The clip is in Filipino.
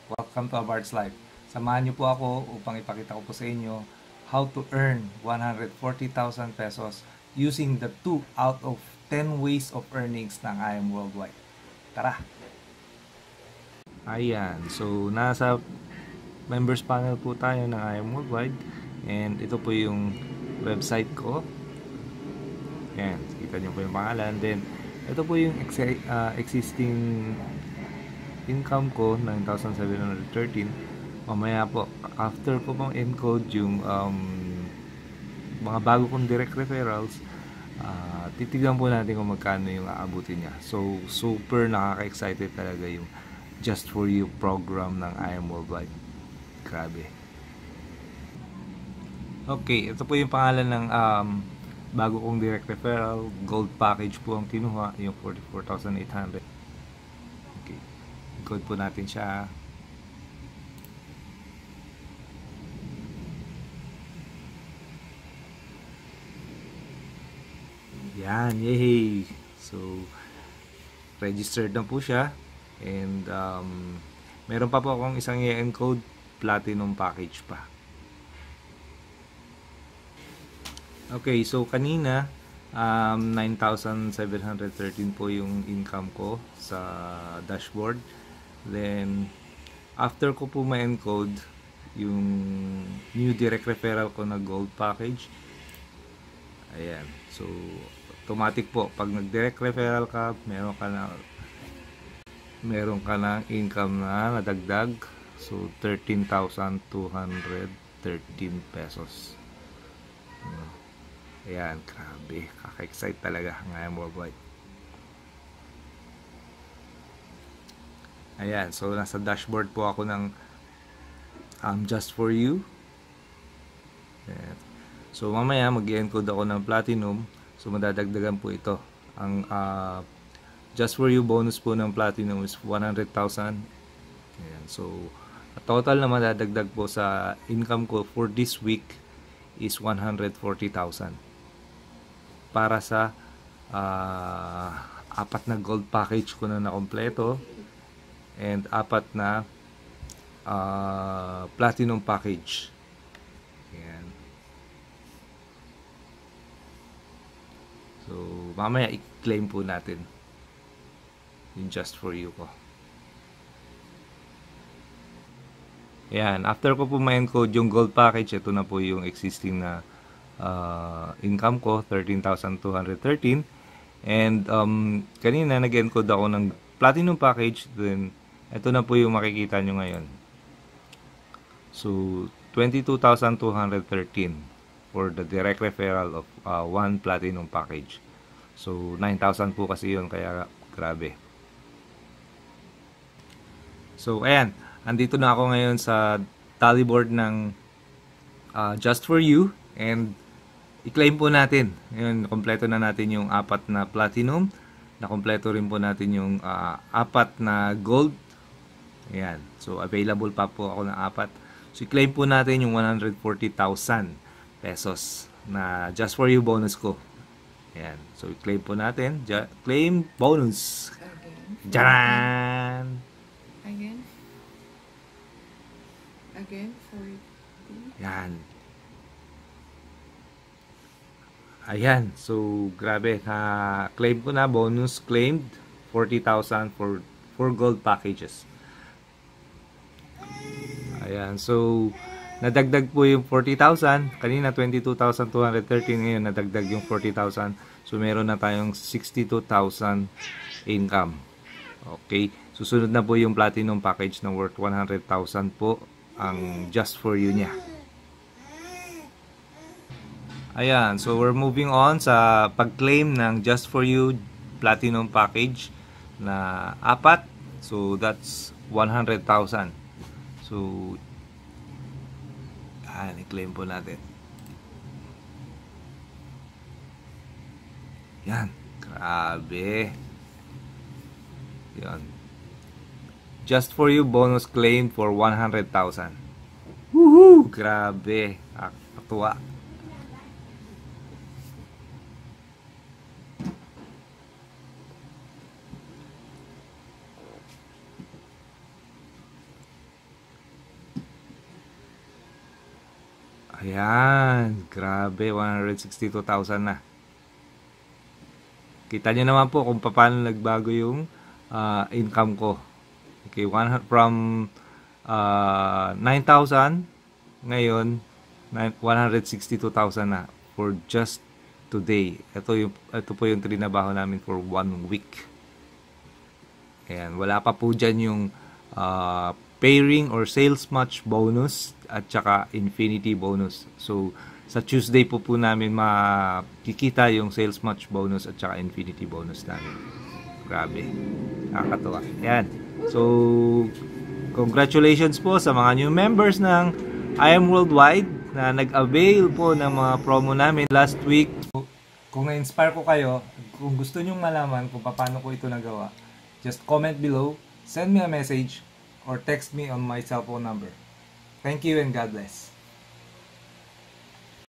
Welcome to Abart's Life. Samahan niyo po ako upang ipakita ko po sa inyo how to earn 140,000 pesos using the 2 out of 10 ways of earnings ng I Am Worldwide. Tara! Ayan, so nasa members panel po tayo ng I Am Worldwide and ito po yung website ko. Ayan, kita niyo po yung pangalan. Then, ito po yung existing income ko, 9,713. Mamaya po, after ko pong encode yung mga bago kong direct referrals, titignan po natin kung magkano yung aabutin niya. So, super nakaka-excited talaga yung Just For You program ng I Am Worldwide. Grabe. Okay, ito po yung pangalan ng bago kong direct referral. Gold package po ang kinuha, yung 44,800. Okay, encode po natin siya. Yan, yay! So, registered na po siya. And, meron pa po akong isang i-encode platinum package pa. Okay, so kanina, 9,713 po yung income ko sa dashboard. Then, after ko po ma-encode yung new direct referral ko na gold package, ayan, so automatic po pag nag-direct referral ka, meron ka ng income na nadagdag. So 13,213 pesos. Ayan, grabe, kaka-excite talaga ngayon worldwide. Ayan, so nasa dashboard po ako ng Just For You. Ayan. So mamaya mag-encode ako ng platinum. So madadagdagan po ito. Ang Just For You bonus po ng platinum is 100,000. Ayan. So total na madadagdag po sa income ko for this week is 140,000. Para sa 4 na gold package ko na nakompleto and 4 na platinum package. Ayan. So mamaya i-claim po natin yung Just For You ko. Ayan, after ko po ma-encode yung gold package, ito na po yung existing na income ko, 13,213. And kanina nag-encode ako ng platinum package, then ito na po yung makikita nyo ngayon. So 22,213 for the direct referral of one platinum package. So 9,000 po kasi yun, kaya grabe. So ayan, andito na ako ngayon sa tally board ng Just For You and i-claim po natin. Ngayon, kompleto na natin yung 4 na platinum. Nakompleto rin po natin yung 4 na gold. Ayan. So, available pa po ako ng 4. So, i-claim po natin yung 140,000 pesos na Just For You bonus ko. Ayan. So, i-claim po natin. Claim bonus. Jaran! Again, 40. Yan. Ayan. So, grabe. Claim ko na. Bonus claimed. 40,000 for 4 gold packages. Ayan. So, nadagdag po yung 40,000. Kanina, 22,213. Ngayon, nadagdag yung 40,000. So, meron na tayong 62,000 income. Okay. Susunod na po yung platinum package na worth 100,000 po ang Just For You niya. Ayan, so we're moving on sa pag-claim ng Just For You Platinum Package na 4. So that's 100,000. So ayan, i-claim po natin. Yan, grabe. Yan. Just For You bonus claim for 100,000. Woohoo! Grabe. Katuwa. Ayan, grabe, 162,000 na. Kita nyo naman po kung paano nagbago yung income ko. Okay, from 9,000, ngayon 162,000 na for just today. Ito po yung trinabaho namin for 1 week. Ayan, wala pa po dyan yung pairing or sales match bonus at saka infinity bonus. So, sa Tuesday po namin makikita yung sales match bonus at saka infinity bonus namin. Grabe. Nakakatuwa. Ayan. So, congratulations po sa mga new members ng I Am Worldwide na nag-avail po ng mga promo namin last week. Kung na-inspire ko kayo, kung gusto nyong malaman kung paano ko ito nagawa, just comment below, send me a message, or text me on my cellphone number. Thank you and God bless.